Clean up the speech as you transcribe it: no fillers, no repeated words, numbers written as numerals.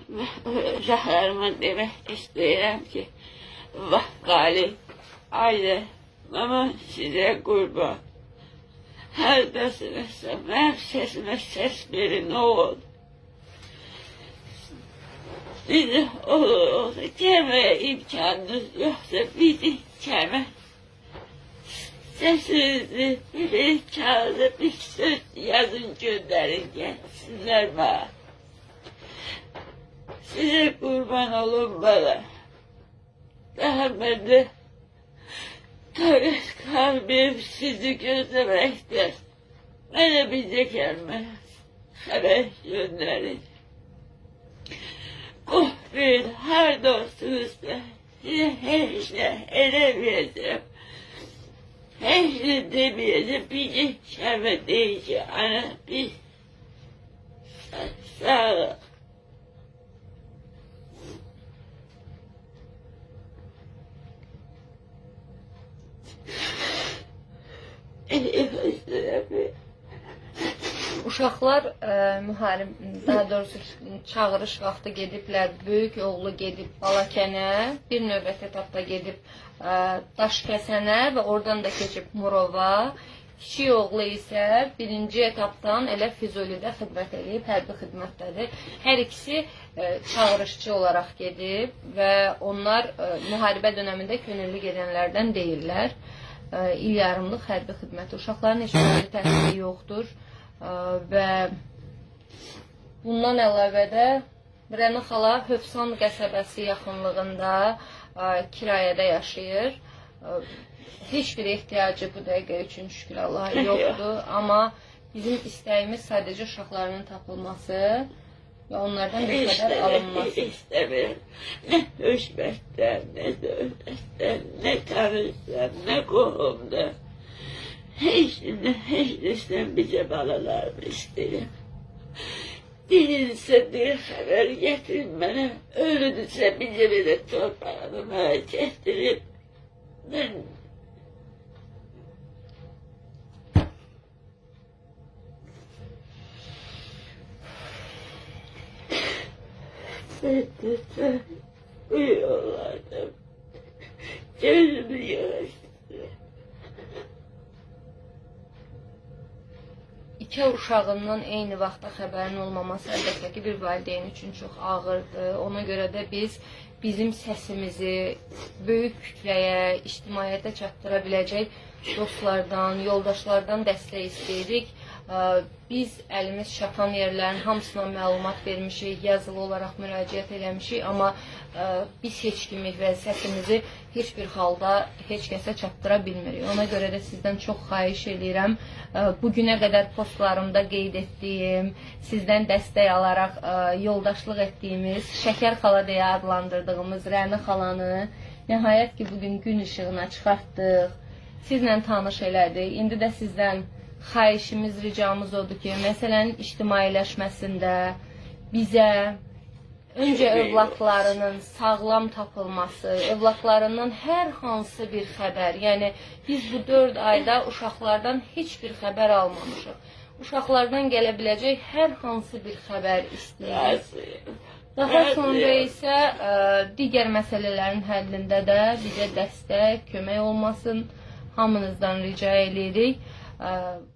uşaqlarıma demək istəyirəm ki, vah qalib, ailə, mama sizə qurban. Hərdəsinizsə, mənim səsimə səs verin, nə olur? Sizi olur, gəlməyə imkanınız yoxsa, bizi gəlmə. Səsinizi, bir kağıda bir söz yazın, göndərin, gəlsinlər bana. Size kurban olun bana. Daha bende takat kalbim sizi gözlemektir. Bana bize gelmez. Haber gönderin. Korkmayın, her dostunuzla size her şey edemeyeceğim. Her şey demeyeceğim. Bir geçeme diyeceğim. Ana bir sağ ol. Uşaqlar daha doğrusu çağırış vaxtı gediblər, böyük oğlu gedib Balakənə, bir növbəti etapda gedib Daşkəsənə və oradan da keçib Murova. Kiçik oğlu isə birinci etapdan elə Füzulidə xidmət edib, hərbi xidmətdədir. Hər ikisi çağırışçı olaraq gedib və onlar müharibə dönəmində könüllü gedənlərdən deyirlər. İl yarımlıq hərbi xidməti. Uşaqların heç bir təhsili yoxdur və bundan əlavə də Rəna xala Hövsan qəsəbəsi yaxınlığında kirayədə yaşayır. Heç bir ehtiyacı bu dəqiqə üçün şükür Allaha yoxdur, amma bizim istəyimiz sadəcə uşaqlarının tapılması və onlardan bir qədər alınması. İstəmirəm. Nə hökmətdən, nə dövlətdən, nə tanışdan, nə qohumdan. Heç nədən bizə balalarımı istəyirəm. Dilinsə bir xəbər gətirin mənə, ölüdürsə bizə belə torpağını mənə gətirin. Mən Sən bu yollarda gözümü yavaşdır. İki uşağından eyni vaxtda xəbərin olmaması əlbəttə ki, bir valideyn üçün çox ağırdır. Ona görə də biz bizim səsimizi böyük kütləyə, ictimaiyyətə çatdıra biləcək dostlardan, yoldaşlardan dəstək istəyirik. Biz əlimiz çatan yerlərin hamısına məlumat vermişik, yazılı olaraq müraciət eləmişik, amma biz heç kimi və səsimizi heç bir halda heç kəsə çatdıra bilmirik. Ona görə də sizdən çox xahiş edirəm. Bugünə qədər postlarımda qeyd etdiyim, sizdən dəstək alaraq yoldaşlıq etdiyimiz, Şəkər xala deyə adlandırdığımız Rəna xalanı nəhayət ki, bugün gün işığına çıxartdıq, sizlə tanış elədik. İndi də sizdən xahişimiz, ricamız odur ki, məsələnin ictimailəşməsində bizə öncə övladlarının sağlam tapılması, övladlarından hər hansı bir xəbər, yəni biz bu 4 ayda uşaqlardan heç bir xəbər almamışıq. Uşaqlardan gələ biləcək hər hansı bir xəbər istəyirik. Daha sonra isə digər məsələlərin həllində də bizə dəstək, kömək olmasın, hamınızdan rica edirik.